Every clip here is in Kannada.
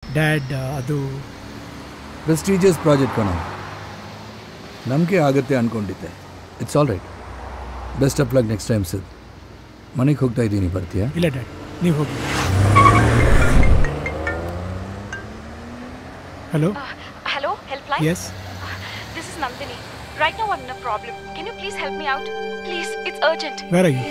ಡ್ಯಾಡ್ ಅದು ಪ್ರೆಸ್ಟೀಜಿಯಸ್ ಪ್ರಾಜೆಕ್ಟ್ ಕಣೋ, ನಂಬಿಕೆ ಆಗುತ್ತೆ ಅಂದ್ಕೊಂಡಿದ್ದೆ. It's all right. Best of luck next time Sid. ಮನೆಗೆ ಹೋಗ್ತಾ ಇದ್ದೀನಿ, ಬರ್ತೀಯಾ? ಇಲ್ಲ ಡ್ಯಾಡ್, ನೀವು ಹೋಗಿ. Hello Hello, helpline? Yes. This is Nandini. Right now I'm in a problem. Can you please help me out? Please, it's urgent. Where are you?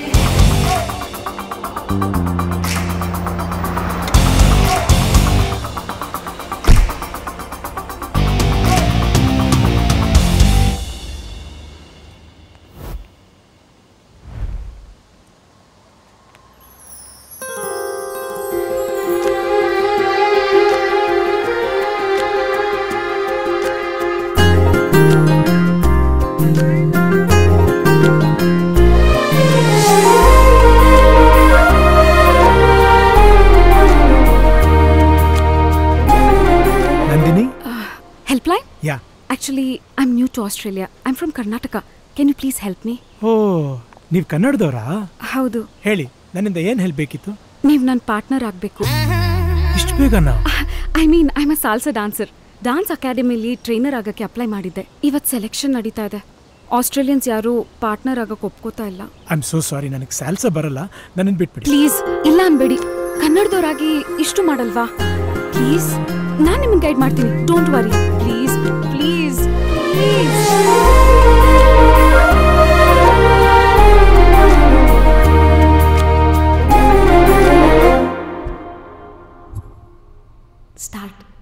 Actually, I'm new to Australia. I'm from Karnataka. Can you please help me? Oh, ನೀವು ಕನ್ನಡದವರಾ? ಹೌದು. ಹೇಳಿ, ನನ್ನಿಂದ ಏನು ಹೆಲ್ಪ್ ಬೇಕಿತ್ತು? ನೀವು ನನ್ನ ಪಾರ್ಟ್ನರ್ ಆಗಬೇಕು. ಇಷ್ಟು ಬೇಗನಾ? I mean, I am a salsa dancer. Dance ಅಕಾಡೆಮಿಲಿ ಟ್ರೈನರ್ ಆಗಕ್ಕೆ ಅಪ್ಲೈ ಮಾಡಿದ್ದೆ. ಇವತ್ತು ಸೆಲೆಕ್ಷನ್ ನಡೀತಾ ಇದೆ. ಆಸ್ಟ್ರೇಲಿಯನ್ಸ್ ಯಾರು ಪಾರ್ಟ್ನರ್ ಆಗಕ್ಕೆ ಒಪ್ಕೋತಾ ಇಲ್ಲ. ಐ ಆಮ್ ಸೋ ಸಾರಿ, ನನಗೆ ಸಾಲ್ಸಾ ಬರಲ್ಲ, ನನ್ನನ್ನು ಬಿಟ್ಬಿಡಿ. ಪ್ಲೀಸ್, ಇಲ್ಲ ಅನ್ಬೇಡಿ. ಕನ್ನಡದವರಾಗಿ ಇಷ್ಟು ಮಾಡಲ್ವಾ? ಪ್ಲೀಸ್, ನಾನು ನಿಮಗೆ ಗೈಡ್ ಮಾಡ್ತೀನಿ. Don't worry. Please please please. Start.